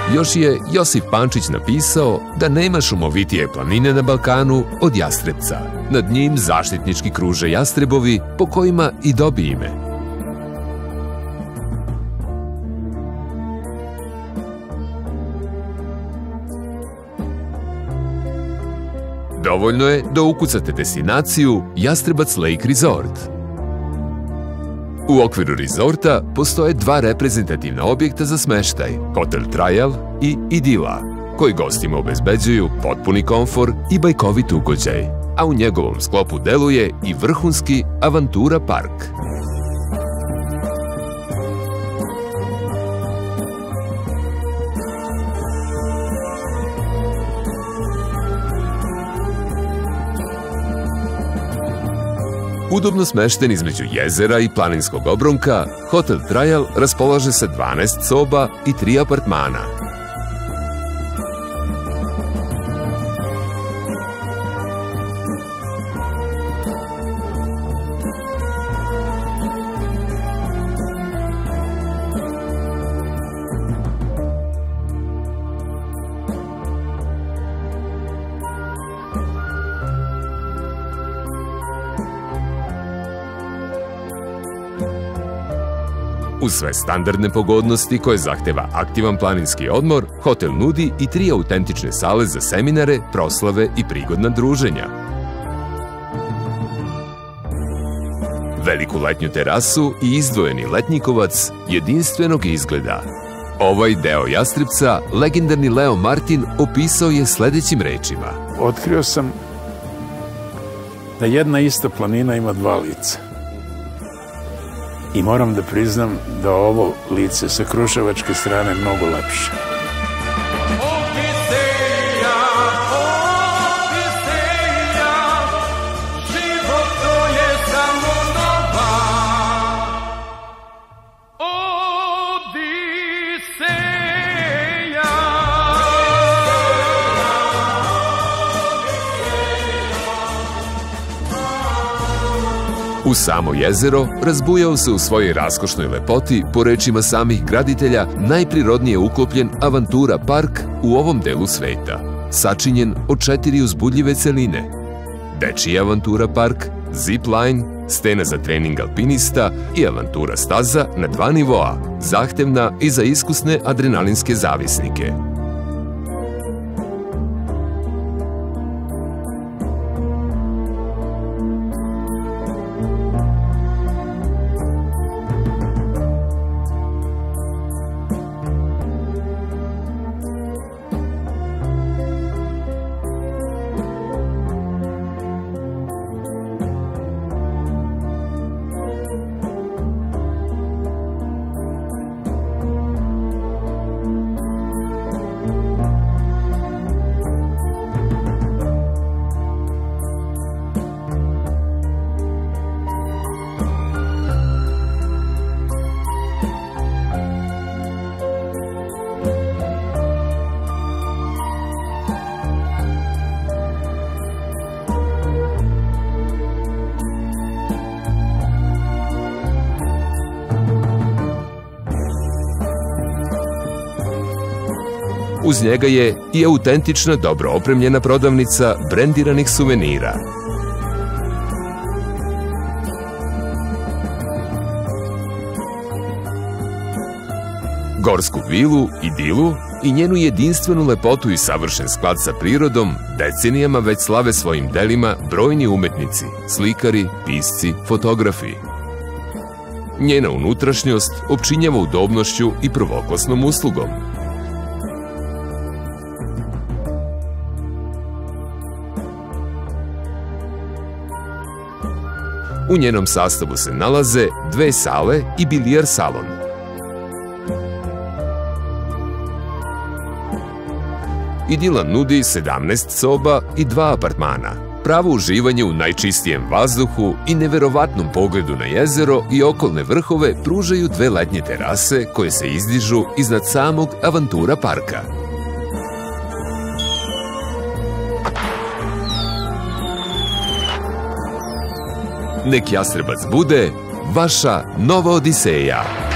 Još je Josip Pančić napisao da nema šumovitije planine na Balkanu od Jastrebca. Nad njim zaštitnički kruže jastrebovi, po kojima i dobi ime. Dovoljno je da ukucate destinaciju Jastrebac Lake Resort. U okviru rezorta postoje dva reprezentativna objekta za smeštaj, Hotel Trajal i Idila, koji gostima obezbeđuju potpuni komfor i bajkovit ugođaj, a u njegovom sklopu deluje i vrhunski Avantura park. Udobno smešten između jezera i planinskog obronka, Hotel Trajal raspolaže sa 12 soba i 3 apartmana. Uz sve standardne pogodnosti koje zahteva aktivan planinski odmor, hotel nudi i 3 autentične sale za seminare, proslave i prigodna druženja. Veliku letnju terasu i izdvojeni letnjikovac jedinstvenog izgleda. Ovaj deo Jastrebca legendarni Leo Martin opisao je sledećim rečima. Otkrio sam da jedna ista planina ima dva lica. I moram da priznam da ovo lice sa kruševačke strane je mnogo lepše. U samo jezero razbujao se u svojoj raskošnoj lepoti, po rečima samih graditelja, najprirodnije uklopljen Avantura park u ovom delu sveta, sačinjen od 4 uzbudljive celine. Dečiji Avantura park, zip line, stena za trening alpinista i Avantura staza na 2 nivoa, zahtevna i za iskusne adrenalinske zavisnike. Uz njega je i autentična, dobro opremljena prodavnica brendiranih suvenira. Gorsku vilu, Idilu i njenu jedinstvenu lepotu i savršen sklad sa prirodom decenijama već slave svojim delima brojni umetnici, slikari, pisci, fotografi. Njena unutrašnjost opčinjava udobnošću i prvoklasnom uslugom. U njenom sastavu se nalaze 2 sale i bilijar salon. Idila nudi 17 soba i 2 apartmana. Pravo uživanje u najčistijem vazduhu i neverovatnom pogledu na jezero i okolne vrhove pružaju 2 letnje terase koje se izdižu iznad samog Avantura parka. Nek Jastrebac bude vaša nova odiseja.